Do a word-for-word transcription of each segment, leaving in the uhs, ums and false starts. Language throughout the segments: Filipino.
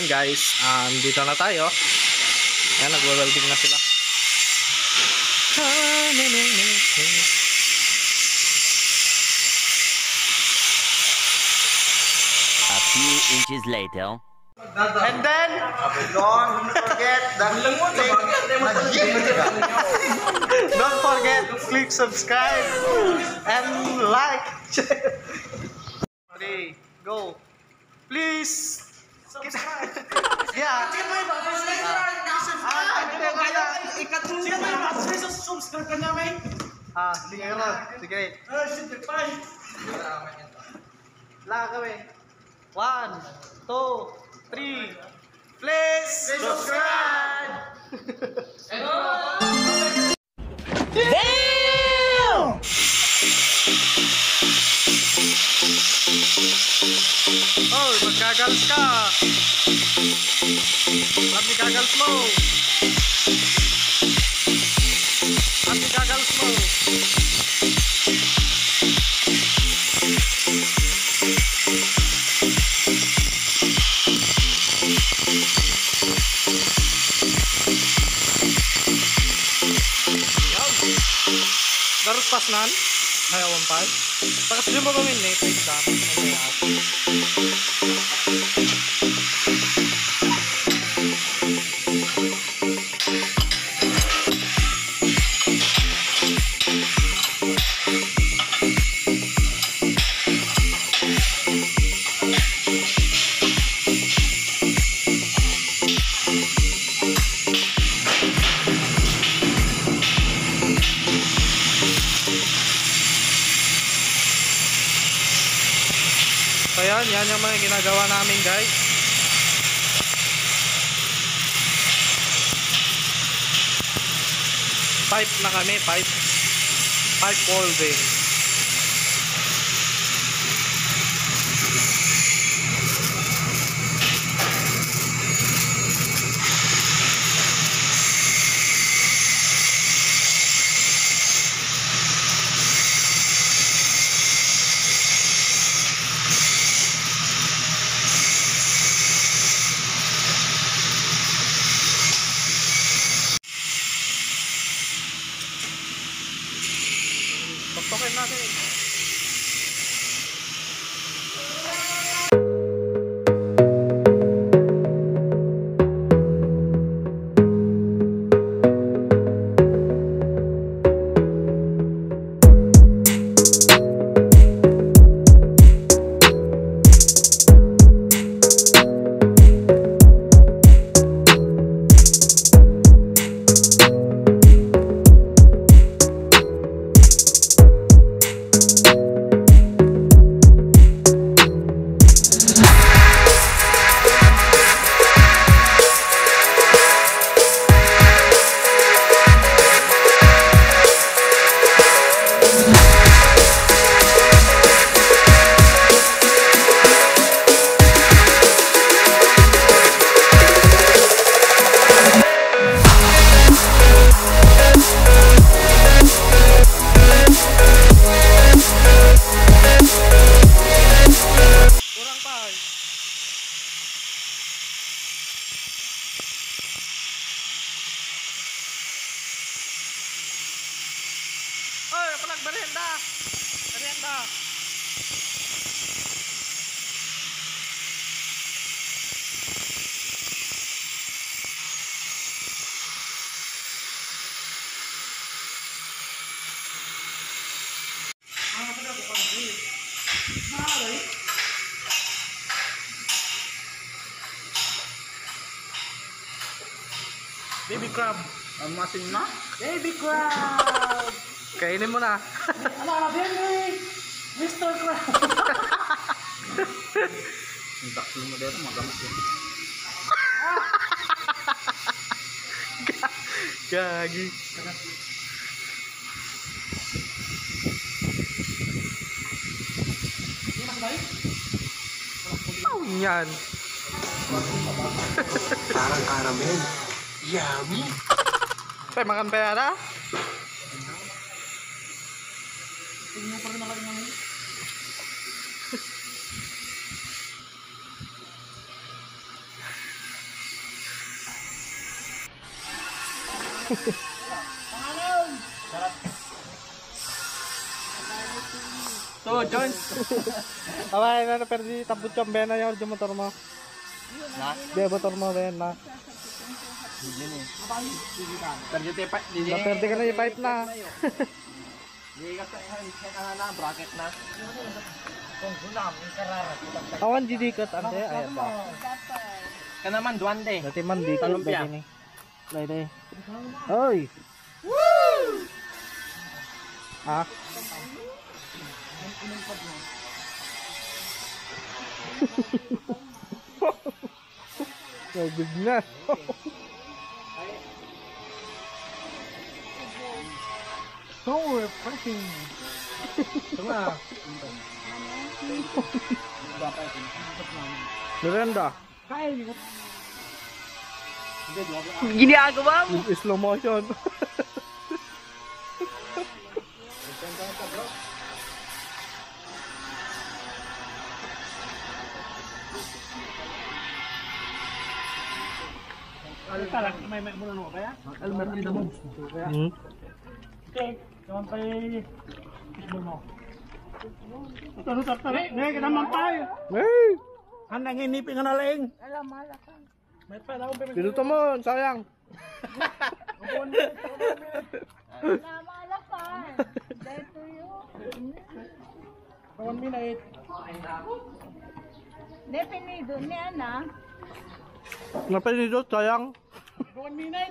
guys, um, dito na tayo. Ayan, nag-welding na sila. A few inches later. And then, Don't forget the don't forget, click subscribe and like. Three, go. Please. Subscribe. Yeah. Ah, sige ron. Sige. Laka kami. One, two, three. Please subscribe. Damn! Oh, magkagalas ka. Sabi kagalas mo. Sabi kagalas mo. Darus pas nan, hayawan pa. Takas din mo kami net exam. So yan, yan yung mga ginagawa namin guys. Pipe na kami, pipe. Pipe welding. Tuktukin natin. Oy, palag merienda. Merienda. Baby crab. Ang masin na? Baby crab. Kainin mo na. Ano ka na din eh? Mister Crab. Yung taksil mo dito, magamas yun. Gagi. Oh, yan. Parang caramel. Yummy. Tay, makan pa yata? Tingnan pa rin naman namin. Tuh, John. Away na na perdi tabut yung bena yung yung motor mo. Na? Dia motor mo ben na. Perdi tepat di Na perdi ka na yung pipe na. Di ka sa hand na bracket na. Awan didikot ante ayat ba. Kana man duande. Dati man dikot Talumpia. begini. Lai dai. Oi. Ah. Good na. So we're fighting. Tama. Lorenda. Kaya niyo. Ginagawa mo. Slow motion. Kala may may muna no kaya? Almer di mo. Hmm. Okay, kawan pa isbo mo. Ito ito ito. Ne, kita mampay. Hey. Anang inipin nga naling. Alam, malak ka. May pa daw pa. Pinuto mo, sayang. Alam, malak ka. Dahil to you. One minute. Definido ni Ana. Napinidot, sayang. One minute.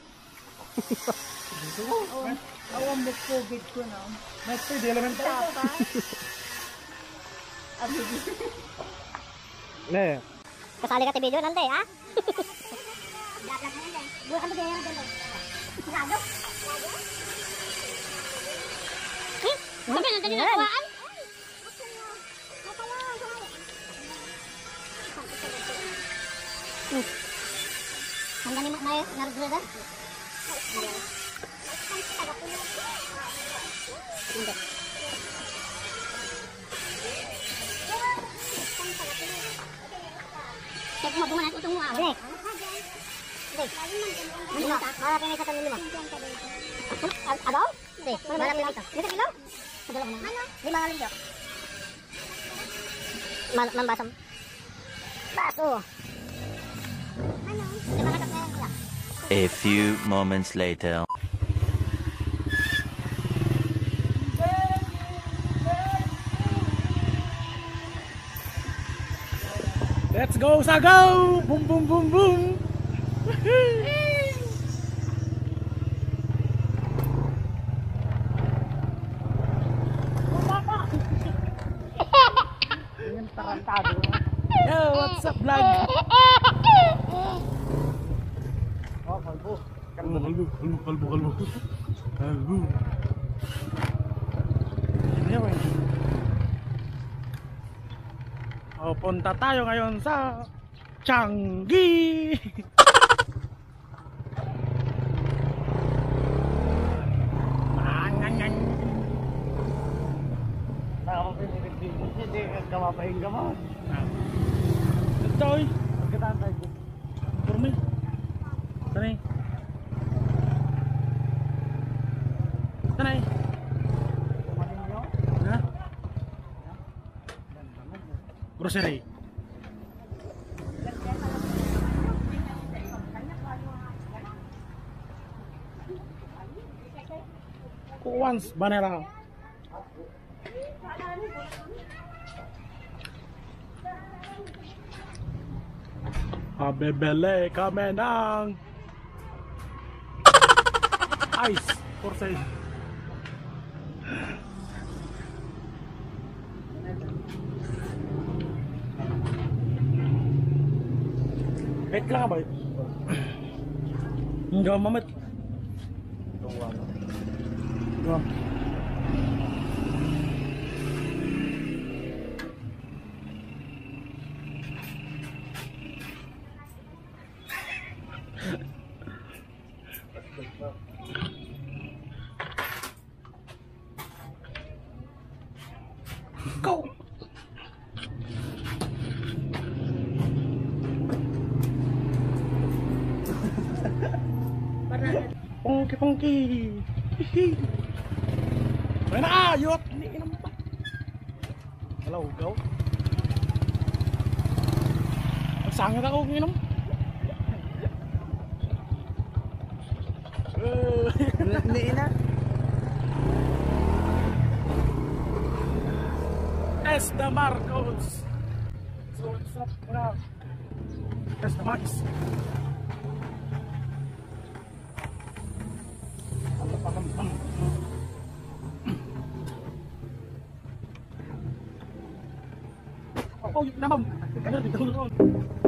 Awang mo COVID ko na. Next day, element pa. Papa. Ne. Kasali ka sa video nanti, ha? Sabi na tadi nakuhaan? Hanggang ni Mak Narudra? Hindi. Cek mo bunga natin itong mga awek. Hindi. Hindi. Malapin na isa tanong lima. Ano? Hindi. Malapin na isa. Dito kilo? Kadala ko na. Ano? Di mga lindo. Mambasam. Baso. Ano? Di mga kapya. A few moments later. Let's go, Sagaw! Boom, boom, boom, boom! Yo, what's up, vlog? Oh, kalbo. Kalbo, kalbo, kalbo, kalbo. Kalbo. Oh, punta tayo ngayon sa Changi. Mangangang. Hindi ka kamapahing gamot. Itoy. Pagkataan tayo. Turmi. Tanay. Tanay. Ha? Grocery. Once banera. Abebele kami ng ice for sale. Wait lang ba? Enggak mamet. Enggak. Go. Pongki pongki. Hihi. Main ayot, ini inom pa. Hello, go. Sangat ako nginom. Ni na. Esta Marcos. So what's up now? Esta Marcos. Oh, yun naman. Kaya dito.